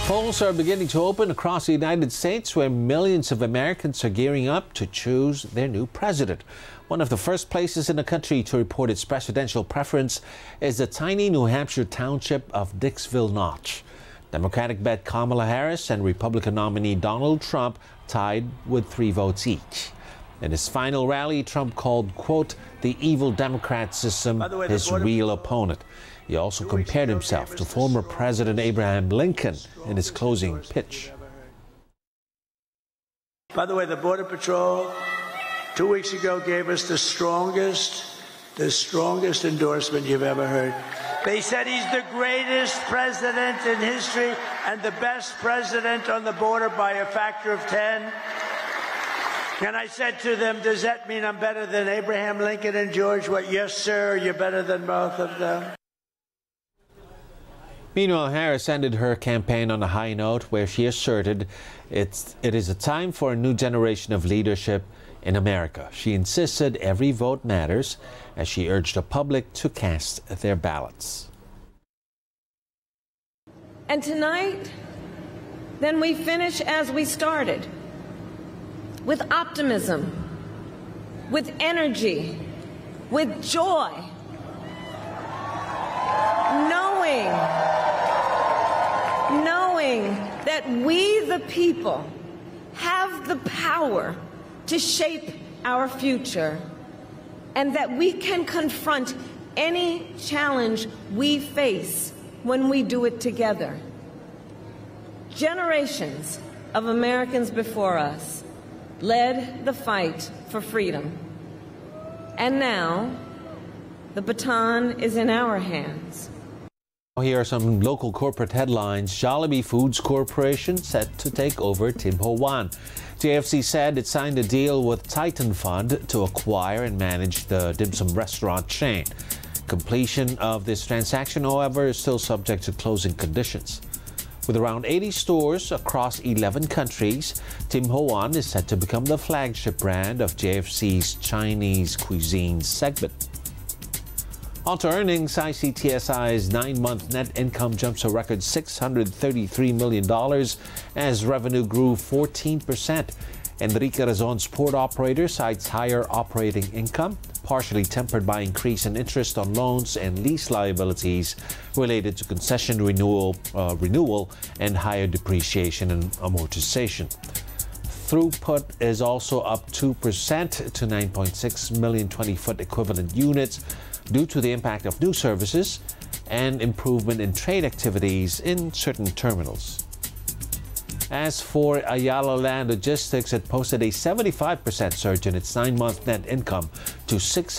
Polls are beginning to open across the United States, where millions of Americans are gearing up to choose their new president. One of the first places in the country to report its presidential preference is the tiny New Hampshire township of Dixville Notch. Democratic bet Kamala Harris and Republican nominee Donald Trump tied with 3 votes each. In his final rally, Trump called, quote, the evil Democrat system his real opponent. He also compared himself to former President Abraham Lincoln in his closing pitch. By the way, the Border Patrol 2 weeks ago gave us the strongest endorsement you've ever heard. They said he's the greatest president in history and the best president on the border by a factor of 10. And I said to them, does that mean I'm better than Abraham Lincoln and George? What? Yes, sir, you're better than both of them. Meanwhile, Harris ended her campaign on a high note where she asserted it is a time for a new generation of leadership in America. She insisted every vote matters as she urged the public to cast their ballots. And tonight, then we finish as we started, with optimism, with energy, with joy, knowing that we, the people, have the power to shape our future, and that we can confront any challenge we face when we do it together. Generations of Americans before us led the fight for freedom. And now, the baton is in our hands. Here are some local corporate headlines. Jollibee Foods Corporation set to take over Tim Ho Wan. JFC said it signed a deal with Titan Fund to acquire and manage the dim sum restaurant chain. Completion of this transaction, however, is still subject to closing conditions. With around 80 stores across 11 countries, Tim Ho Wan is set to become the flagship brand of JFC's Chinese cuisine segment. On to earnings, ICTSI's 9-month net income jumps a record $633 million as revenue grew 14%. Enrique Razon's port operator cites higher operating income, partially tempered by increase in interest on loans and lease liabilities related to concession renewal and higher depreciation and amortization. Throughput is also up 2% to 9.6 million 20-foot equivalent units due to the impact of new services and improvement in trade activities in certain terminals. As for Ayala Land Logistics, it posted a 75% surge in its 9-month net income to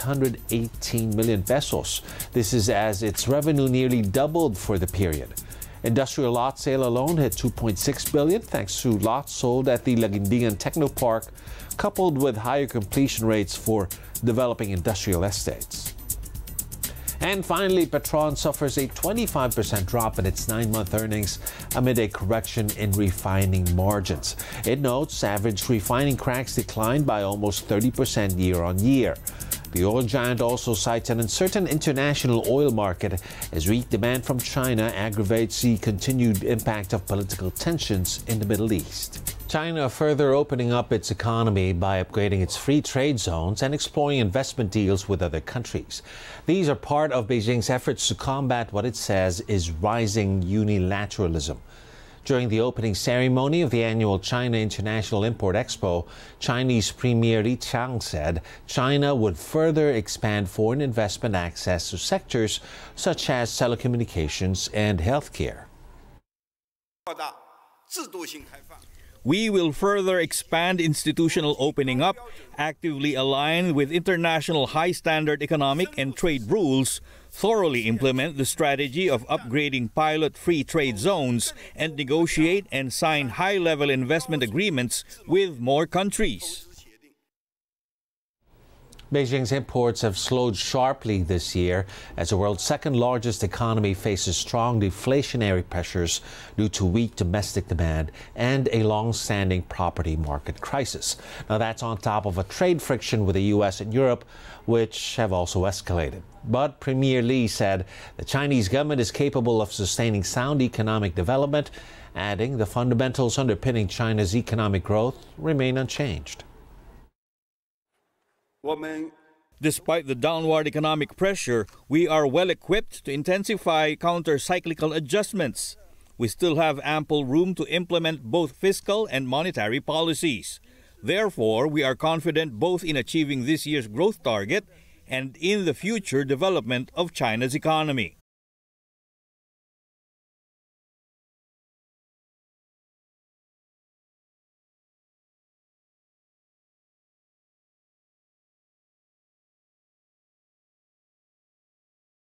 618 million pesos. This is as its revenue nearly doubled for the period. Industrial lot sale alone hit 2.6 billion thanks to lots sold at the Laguindingan Technopark, coupled with higher completion rates for developing industrial estates. And finally, Petron suffers a 25% drop in its 9-month earnings amid a correction in refining margins. It notes average refining cracks declined by almost 30% year-on-year. The oil giant also cites an uncertain international oil market as weak demand from China aggravates the continued impact of political tensions in the Middle East. China further opening up its economy by upgrading its free trade zones and exploring investment deals with other countries. These are part of Beijing's efforts to combat what it says is rising unilateralism. During the opening ceremony of the annual China International Import Expo, Chinese Premier Li Qiang said China would further expand foreign investment access to sectors such as telecommunications and healthcare. We will further expand institutional opening up, actively align with international high-standard economic and trade rules, thoroughly implement the strategy of upgrading pilot free trade zones, and negotiate and sign high-level investment agreements with more countries. Beijing's imports have slowed sharply this year as the world's second largest economy faces strong deflationary pressures due to weak domestic demand and a long-standing property market crisis. Now that's on top of a trade friction with the U.S. and Europe, which have also escalated. But Premier Li said the Chinese government is capable of sustaining sound economic development, adding the fundamentals underpinning China's economic growth remain unchanged. Despite the downward economic pressure, we are well equipped to intensify counter-cyclical adjustments. We still have ample room to implement both fiscal and monetary policies. Therefore, we are confident both in achieving this year's growth target and in the future development of China's economy.